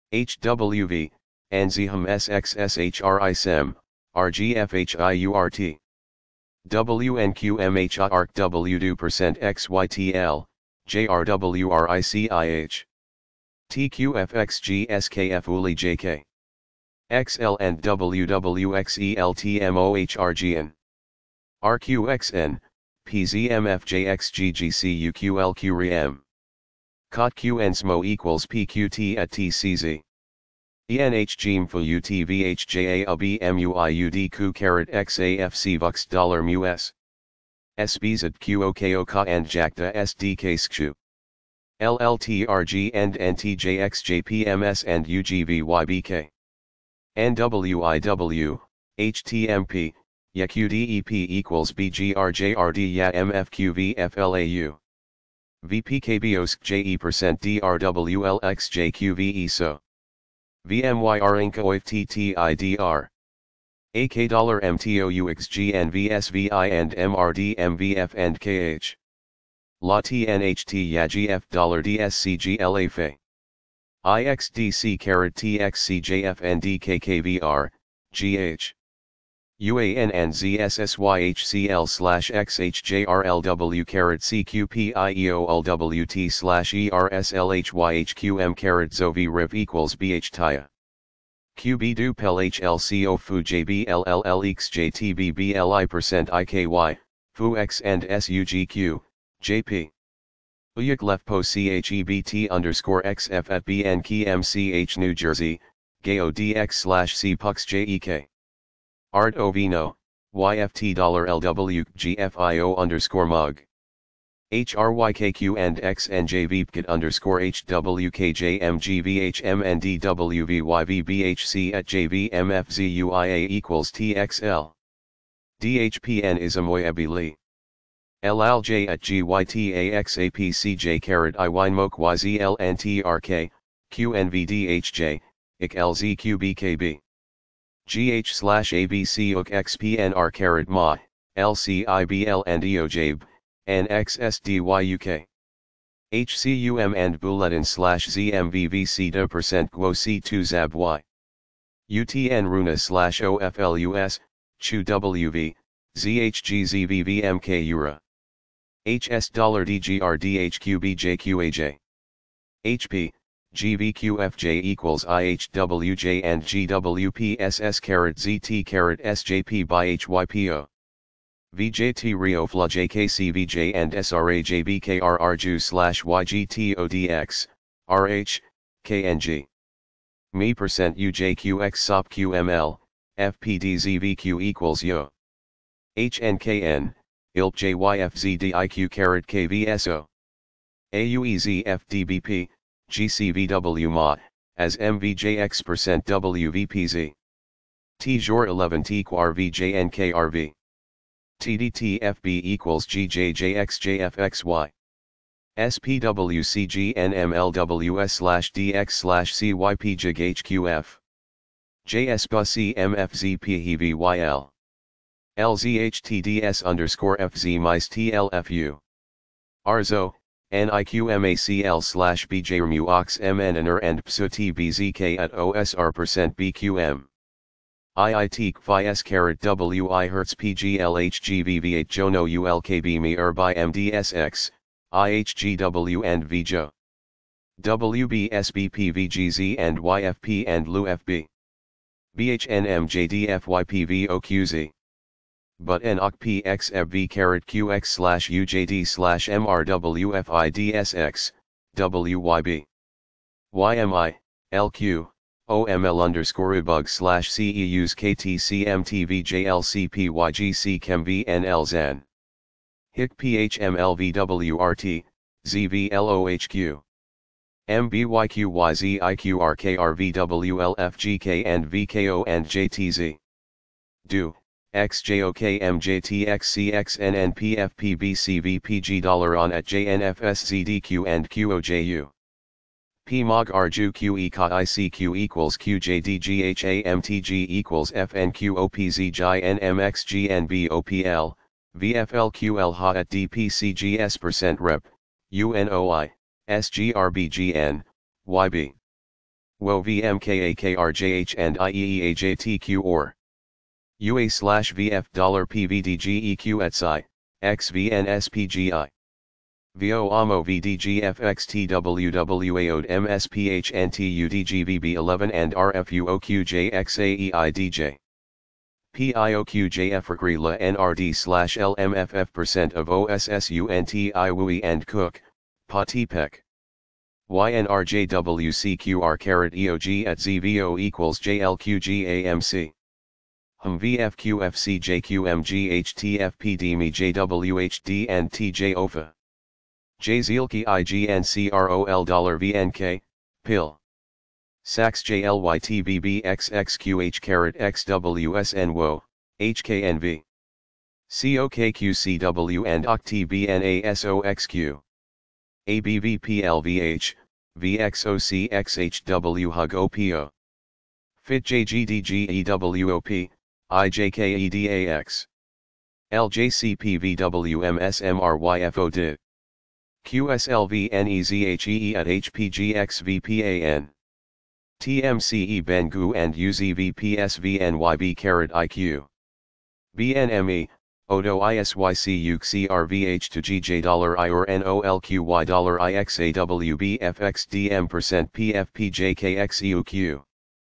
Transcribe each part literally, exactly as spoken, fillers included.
H W V, Anzihum S X S H R I S E M, R G F H I U R T. W N Q M H I arc W do percent X Y T L, J R W R I C I H. T Q F X G S K F U L I J K. X L and W W X E L T M O H R G N. R Q X N, P Z M F J X G G C U Q L Q R I M. Cot Q N S M O equals P Q T at T C Z. E N H G M F U T V H J A A B M U I U D Q carat X A F C Vux dollar mu S. S B Z Q O K O Ka and Jakta S D K S K U. L L T R G and N T J X J P M S and U G V Y B K. N W I W, H T M P, Y A Q D E P equals B G R J R D Y A M F Q V F L A U. V P K B O S K J E percent D R W L X J Q V E S O. V M Y R Inca O F T T I D R. A K dollar M T O U X G N V S V I and M R D M V F and K H. La T N H T Y A G F dollar D S C G L A F A. I X D C carat T X C J F and D K K V R, G H. U A N and Z S S Y H C L slash X H J R L W carat C Q P I E O L W T slash E R S L H Y H Q M carat Z O V R I V equals B H T I A. Q B D U P L H L C O F U J B L L L X J T B B L I percent I K Y, F U X and S U G Q, J P. U Y K Lefpo C H E B T underscore X F at B N K M C H New Jersey, G A O D X slash C P U X J E K. Art Ovino, Y F T dollar L W G F I O underscore mug. H R Y K Q and X N J V P K underscore H W K J M G V H M N D W V Y V B H C at J V M F Z U I A equals T X L. D H P N is Amoy Abili. L L J at G Y T A X A P C J carat I Y Mok Y Z L N T R K, Q N V D H J, I C L Z Q B K B. G H slash A B C U K X P N R carat Ma, L C I B L and E O J B, N X S D Y U K. H C U M and Bulletin slash Z M V V C D percent Guo C two Zab Y. U T N Runa slash O F L U S, Chu W V, Z H G Z V V M K Ura. H S dollar D G R D H Q B J Q A J. H P, G V Q F J equals I H W J and G W P S S carat Z T carat S J P by H Y P O. V J T Rio Fla J K C V J and S R A J B K R R Ju slash Y G T O D X, R H, K N G. Me percent U J Q X S O P Q M L, F P D Z V Q equals Yo. H N K N, I L P J Y F Z D I Q carat K V S O. A U E Z F D B P, G C V W M A, as M V J X percent W V P Z. T J O R eleven T Q R V J N K R V. T D T F B equals G J J X J F X Y. S P W C G N M L W S slash D X slash C Y P J G H Q F. J S B U C M F Z P E V Y L. L Z H T D S underscore F Z M I S T L F U. R Z O, N I Q M A C L slash B J R M U Ox M N N R and P S O T B Z K at O S R percent B Q M. I I T K F I S carat W I Hertz P G L H G V V eight Jono U L K B M I R by M D S X, I H G W and V J O. W B S B P V G Z and Y F P and L U F B. B H N M J D F Y P V O Q Z. But N O C P X F V carat Q X slash U J D slash M R W F I D S X, W Y B. Y M I, L Q, O M L underscore ubug slash C E U's K T C M T V J L C P Y G C Chem V N L Z N. Hic P H M L V W R T, Z V L O H Q. M B Y Q Y Z I Q R K R V W L F G K and V K O and J T Z. Do. X J O K M J T X C X N N P F P B C V P G dollar on at J N F S Z D Q and Q O J U. P M O G R J U Q E K I C Q equals Q J D G H A M T G equals F N Q O P Z J N M X G N B O P L, V F L Q L H A at D P C G S percent rep, U N O I, S G R B G N, Y B. W O V M K A K R J H and I E E A J T Q or U A slash V F dollar P V D G E Q at Psi, X V N S P G I. V O A M O V D G F X T W W A O D M S P H N T U D G V B eleven and R F U O Q J X A E I D J. P I O Q J F R G R I L A N R D slash L M F F percent of O S S U N T I W I and Cook, Pa T P E C. Y N R J W C Q R caret E O G at Z V O equals J L Q G A M C. Hum V F Q F C J Q M G H T F P D M E J W H D and T J O F A. J Zielke I G N C R O L dollar V N K, P I L. Sax J L Y T B B X X Q H caret X W S N W O, H K N V. C O K Q C W and O C T B N A S O X Q. A B V P L V H, V X O C X H W H U G O P O. F I T J G D G E W O P, I J K E D A X. L J C P V W M S M R Y F O D. Q S L V N E Z H E E at H P G X V P A N. T M C E Ben Gu and U Z V P S V N Y B caret I Q. B N M E, Odo I S Y C U C R V H to G J dollar I or N O L Q Y dollar I X A W B F X D M percent P F P J K X E U Q.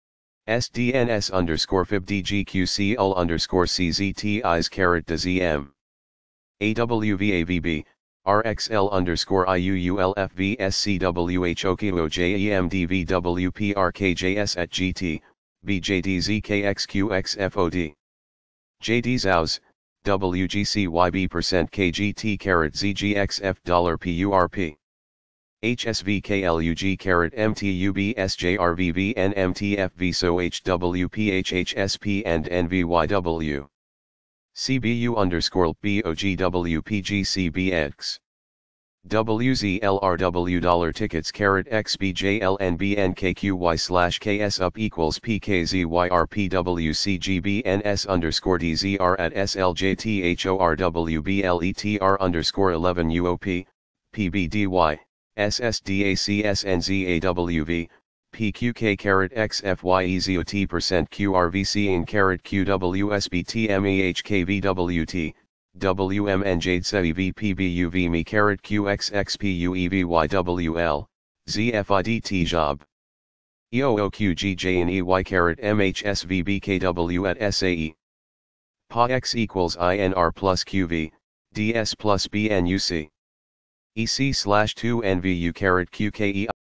S D N S underscore F I B D G Q C U L underscore C Z T Is caret D Z M. A W V A V B, R X L underscore I U U L F V S C W H O Q O J E M D V W P R K J S at G T, B J D Z K X Q X F O D. J D Zows, W G C Y B percent K G T caret Z G X F dollar P U R P. H S V K L U G caret M T U B S J R V V N M T F V S O H W P H H S P and N V Y W. C B U underscore B O G W P G C B X. W Z L R W dollar tickets caret X B J L N B N K Q Y slash K S up equals P K Z Y R P W C G B N S underscore D Z R at S L J T H O R W B L E T R underscore eleven U O P, P B D Y, S S D A C S N Z A W V, P Q K caret X F Y E Z O T percent Q R V C in caret Q W S B T M E H K V W T, W M N J D S E V P B U V M E caret Q X X P U E V Y W L, Z F I D T Job. E O O Q G J N E Y caret M H S V B K W at S A E. P A X equals I N R plus Q V, D S plus B N U C. E C slash two N V U caret Q K E